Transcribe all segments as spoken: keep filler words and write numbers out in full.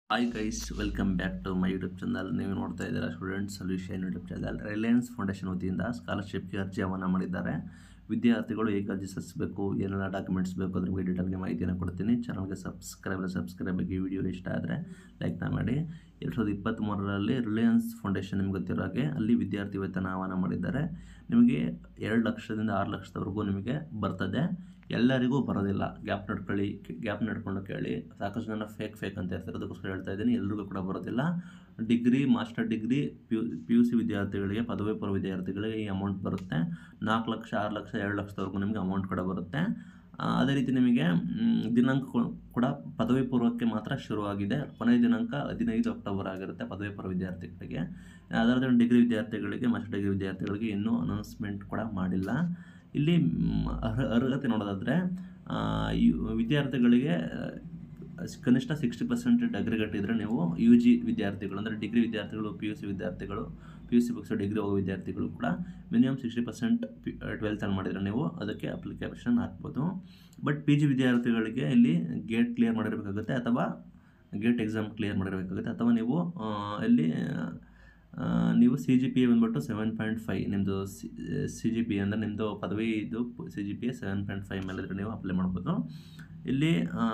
Hi guys, welcome back to my YouTube channel. ನೀವು ನೋಡ್ತಾ ಇದ್ದೀರಾ student solution YouTube channel. Reliance Foundation ವತಿಯಿಂದ ಸ್ಕಾಲರ್ಶಿಪ್ಗೆ ಅರ್ಜಿ ಆಹ್ವಾನ ಮಾಡಿದ್ದಾರೆ. ವಿದ್ಯಾರ್ಥಿಗಳು ಹೇಗೆ ಅರ್ಜಿ ಸಲ್ಲಿಸಬೇಕು, ಏನೆಲ್ಲ ಡಾಕ್ಯುಮೆಂಟ್ಸ್ ಬೇಕು ಅದ್ರ ಬಗ್ಗೆ ಡೀಟೇಲ್ಗೆ ಮಾಹಿತಿಯನ್ನು ಕೊಡ್ತೀನಿ. ಚಾನಲ್ಗೆ ಸಬ್ಸ್ಕ್ರೈಬ್ ಸಬ್ಸ್ಕ್ರೈಬ್ ಆಗಿ ವಿಡಿಯೋ ಇಷ್ಟ ಆದರೆ ಲೈಕ್ನ ಮಾಡಿ. ಎರಡು ಸಾವಿರದ ಇಪ್ಪತ್ತ್ಮೂರರಲ್ಲಿ ರಿಲಯನ್ಸ್ ಫೌಂಡೇಶನ್ ನಿಮ್ಗೆ ಗೊತ್ತಿರೋ ಹಾಗೆ ಅಲ್ಲಿ ವಿದ್ಯಾರ್ಥಿ ವೇತನ ಆಹ್ವಾನ ಮಾಡಿದ್ದಾರೆ. ನಿಮಗೆ ಎರಡು ಲಕ್ಷದಿಂದ ಆರು ಲಕ್ಷದವರೆಗೂ ನಿಮಗೆ ಬರ್ತದೆ. ಎಲ್ಲರಿಗೂ ಬರೋದಿಲ್ಲ. ಗ್ಯಾಪ್ ನಡ್ಕೊಳ್ಳಿ ಗ್ಯಾಪ್ ನಡ್ಕೊಂಡು ಕೇಳಿ. ಸಾಕಷ್ಟು ಜನ ಫೇಕ್ ಫೇಕ್ ಅಂತ ಇರ್ತಾರೆ, ಅದಕ್ಕೋಸ್ಕರ ಹೇಳ್ತಾ ಇದ್ದೀನಿ. ಎಲ್ರಿಗೂ ಕೂಡ ಬರೋದಿಲ್ಲ. Degree, master degree, P U P U C ವಿದ್ಯಾರ್ಥಿಗಳಿಗೆ, ಪದವಿ ಪೂರ್ವ ವಿದ್ಯಾರ್ಥಿಗಳಿಗೆ ಈ ಅಮೌಂಟ್ ಬರುತ್ತೆ. ನಾಲ್ಕು ಲಕ್ಷ ಆರು ಲಕ್ಷ ಎರಡು ಲಕ್ಷದವರೆಗೂ ನಿಮಗೆ ಅಮೌಂಟ್ ಕೂಡ ಬರುತ್ತೆ. ಅದೇ ರೀತಿ ನಿಮಗೆ ದಿನಾಂಕ ಕೂಡ ಪದವಿ ಪೂರ್ವಕ್ಕೆ ಮಾತ್ರ ಶುರುವಾಗಿದೆ. ಕೊನೆಯ ದಿನಾಂಕ ಹದಿನೈದು ಅಕ್ಟೋಬರ್ ಆಗಿರುತ್ತೆ ಪದವಿ ಪೂರ್ವ ವಿದ್ಯಾರ್ಥಿಗಳಿಗೆ. ಅದರ ಡಿಗ್ರಿ ವಿದ್ಯಾರ್ಥಿಗಳಿಗೆ, ಮಾಸ್ಟರ್ ಡಿಗ್ರಿ ವಿದ್ಯಾರ್ಥಿಗಳಿಗೆ ಇನ್ನೂ ಅನೌನ್ಸ್ಮೆಂಟ್ ಕೂಡ ಮಾಡಿಲ್ಲ. ಇಲ್ಲಿ ಅರ್ಹ ಅರ್ಹತೆ ನೋಡೋದಾದರೆ ವಿದ್ಯಾರ್ಥಿಗಳಿಗೆ ಕನಿಷ್ಠ ಸಿಕ್ಸ್ಟಿ ಪರ್ಸೆಂಟೇಜ್ ಅಗ್ರಿಗೇಟ್ ಇದ್ದರೆ ನೀವು ಯು ಜಿ ವಿದ್ಯಾರ್ಥಿಗಳು ಅಂದರೆ ಡಿಗ್ರಿ ವಿದ್ಯಾರ್ಥಿಗಳು, ಪಿ ಯು ಸಿ ವಿದ್ಯಾರ್ಥಿಗಳು, P U C books degree ಹೋಗೋ ವಿದ್ಯಾರ್ಥಿಗಳು ಕೂಡ ಮಿನಿಮಮ್ ಸಿಕ್ಸ್ಟಿ ಪರ್ಸೆಂಟ್ ಪಿ ಟ್ವೆಲ್ತಲ್ಲಿ ಮಾಡಿದರೆ ನೀವು ಅದಕ್ಕೆ ಅಪ್ಲಿಕೇಶನ್ ಹಾಕ್ಬೋದು. ಬಟ್ ಪಿ ಜಿ ವಿದ್ಯಾರ್ಥಿಗಳಿಗೆ ಇಲ್ಲಿ ಗೇಟ್ ಕ್ಲಿಯರ್ ಮಾಡಿರಬೇಕಾಗುತ್ತೆ ಅಥವಾ ಗೇಟ್ ಎಕ್ಸಾಮ್ ಕ್ಲಿಯರ್ ಮಾಡಿರಬೇಕಾಗುತ್ತೆ ಅಥವಾ ನೀವು ಇಲ್ಲಿ ನೀವು ಸಿ ಜಿ ಪಿ ಎ ಬಂದ್ಬಿಟ್ಟು ಸೆವೆನ್ ಪಾಯಿಂಟ್ ಫೈವ್ ನಿಮ್ಮದು ಸಿ ಜಿ ಪಿ ಎ ಅಂದರೆ ನಿಮ್ಮದು ಪದವಿ ಇದು C G P A seven point five ಮೇಲಿದ್ರೆ ನೀವು ಅಪ್ಲೈ ಮಾಡ್ಬೋದು. ಇಲ್ಲಿ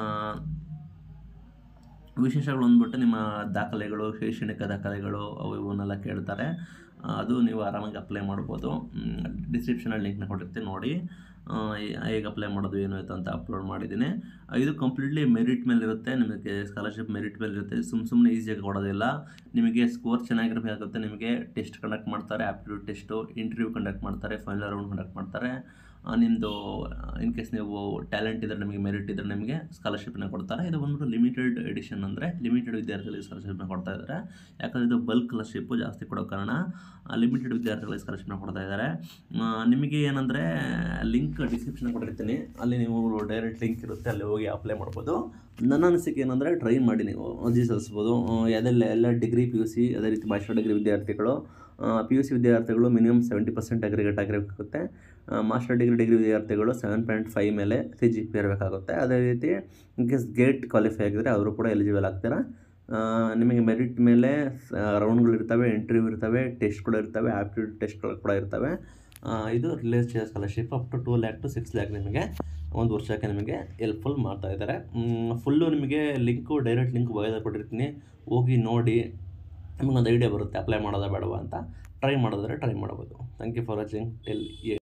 ವಿಶೇಷಗಳು ಅಂದ್ಬಿಟ್ಟು ನಿಮ್ಮ ದಾಖಲೆಗಳು, ಶೈಕ್ಷಣಿಕ ದಾಖಲೆಗಳು ಅವು ಇವನ್ನೆಲ್ಲ ಕೇಳ್ತಾರೆ. ಅದು ನೀವು ಆರಾಮಾಗಿ ಅಪ್ಲೈ ಮಾಡ್ಬೋದು. ಡಿಸ್ಕ್ರಿಪ್ಷನಲ್ಲಿ ಲಿಂಕ್ನ ಕೊಟ್ಟಿರ್ತೀನಿ, ನೋಡಿ ಹೇಗೆ ಅಪ್ಲೈ ಮಾಡೋದು ಏನು ಆಯಿತು ಅಂತ ಅಪ್ಲೋಡ್ ಮಾಡಿದ್ದೀನಿ. ಇದು ಕಂಪ್ಲೀಟ್ಲಿ ಮೆರಿಟ್ ಮೇಲೆ ಇರುತ್ತೆ. ನಿಮಗೆ ಸ್ಕಾಲರ್ಶಿಪ್ ಮೆರಿಟ್ ಮೇಲೆ ಇರುತ್ತೆ. ಸುಮ್ಮ ಸುಮ್ಮನೆ ಈಸಿಯಾಗಿ ಕೊಡೋದಿಲ್ಲ. ನಿಮಗೆ ಸ್ಕೋರ್ ಚೆನ್ನಾಗಿರಬೇಕಾಗುತ್ತೆ. ನಿಮಗೆ ಟೆಸ್ಟ್ ಕಂಡಕ್ಟ್ ಮಾಡ್ತಾರೆ, ಆಪ್ಟಿಟ್ಯೂಡ್ ಟೆಸ್ಟು, ಇಂಟರ್ವ್ಯೂ ಕಂಡಕ್ಟ್ ಮಾಡ್ತಾರೆ, ಫೈನಲ್ ರೌಂಡ್ ಕಂಡಕ್ಟ್ ಮಾಡ್ತಾರೆ. ನಿಮ್ಮದು ಇನ್ ಕೇಸ್ ನೀವು ಟ್ಯಾಲೆಂಟ್ ಇದ್ದರೆ, ನಿಮಗೆ ಮೆರಿಟ್ ಇದ್ದರೆ ನಿಮಗೆ ಸ್ಕಾಲರ್ಶಿಪ್ನ ಕೊಡ್ತಾರೆ. ಇದು ಬಂದ್ಬಿಟ್ಟು ಲಿಮಿಟೆಡ್ ಎಡಿಷನ್, ಅಂದರೆ ಲಿಮಿಟೆಡ್ ವಿದ್ಯಾರ್ಥಿಗಳಿಗೆ ಸ್ಕಾಲರ್ಶಿಪ್ನ ಕೊಡ್ತಾ ಇದ್ದಾರೆ. ಯಾಕಂದರೆ ಇದು ಬಲ್ಕ್ ಸ್ಕಾಲರ್ಶಿಪ್ಪು ಜಾಸ್ತಿ ಕೊಡೋ ಕಾರಣ ಲಿಮಿಟೆಡ್ ವಿದ್ಯಾರ್ಥಿಗಳಿಗೆ ಸ್ಕಾಲರ್ಶಿಪ್ನ ಕೊಡ್ತಾ ಇದ್ದಾರೆ. ನಿಮಗೆ ಏನಂದರೆ ಲಿಂಕ್ ಡಿಸ್ಕ್ರಿಪ್ಷನ್ ಕೊಟ್ಟಿರ್ತೀನಿ, ಅಲ್ಲಿ ನೀವು ಡೈರೆಕ್ಟ್ ಲಿಂಕ್ ಇರುತ್ತೆ, ಅಲ್ಲಿ ಹೋಗಿ ಅಪ್ಲೈ ಮಾಡ್ಬೋದು. ನನ್ನ ಅನಿಸಿಕೆ ಏನಂದರೆ ಟ್ರೈ ಮಾಡಿ ನೀವು ಅರ್ಜಿ ಸಲ್ಲಿಸ್ಬೋದು. ಯಾವುದೆಲ್ಲ ಎಲ್ಲ ಡಿಗ್ರಿ, ಪಿ ಯು ಸಿ, ಅದೇ ರೀತಿ ಮಾಸ್ಟರ್ ಡಿಗ್ರಿ ವಿದ್ಯಾರ್ಥಿಗಳು, ಪಿ ಯು ಸಿ ವಿದ್ಯಾರ್ಥಿಗಳು ಮಿನಿಮಮ್ ಸೆವೆಂಟಿ ಪರ್ಸೆಂಟ್ ಅಗ್ರಿಗೇಟ್ ಆಗಿರಬೇಕಾಗುತ್ತೆ. ಮಾಸ್ಟರ್ ಡಿಗ್ರಿ ಡಿಗ್ರಿ ವಿದ್ಯಾರ್ಥಿಗಳು ಸೆವೆನ್ ಪಾಯಿಂಟ್ ಫೈವ್ ಮೇಲೆ ಸಿ ಜಿ ಪಿ ಇರಬೇಕಾಗುತ್ತೆ. ಅದೇ ರೀತಿ ಇನ್ ಕೇಸ್ ಗೇಟ್ ಕ್ವಾಲಿಫೈ ಆಗಿದ್ದರೆ ಅವರು ಕೂಡ ಎಲಿಜಿಬಲ್ ಆಗ್ತಾರೆ. ನಿಮಗೆ ಮೆರಿಟ್ ಮೇಲೆ ರೌಂಡ್ಗಳಿರ್ತವೆ, ಇಂಟರ್ವ್ಯೂ ಇರ್ತವೆ, ಟೆಸ್ಟ್ಗಳು ಇರ್ತವೆ, ಆಪ್ಟಿಟ್ಯೂಡ್ ಟೆಸ್ಟ್ಗಳು ಕೂಡ ಇರ್ತವೆ. ಇದು Reliance scholarship up to two lakh to six lakh ನಿಮಗೆ ಒಂದು ವರ್ಷಕ್ಕೆ ನಿಮಗೆ ಹೆಲ್ಪ್ಫುಲ್ ಮಾಡ್ತಾ ಇದ್ದಾರೆ. ಫುಲ್ಲು ನಿಮಗೆ ಲಿಂಕು ಡೈರೆಕ್ಟ್ ಲಿಂಕ್ ಬಯೋದಲ್ಲಿ ಕೊಟ್ಟಿರ್ತೀನಿ, ಹೋಗಿ ನೋಡಿ ನಿಮಗೊಂದು ಐಡಿಯಾ ಬರುತ್ತೆ ಅಪ್ಲೈ ಮಾಡೋದಾ ಬೇಡವಾ ಅಂತ. ಟ್ರೈ ಮಾಡೋದಾದರೆ ಟ್ರೈ ಮಾಡ್ಬೋದು. Thank you for watching till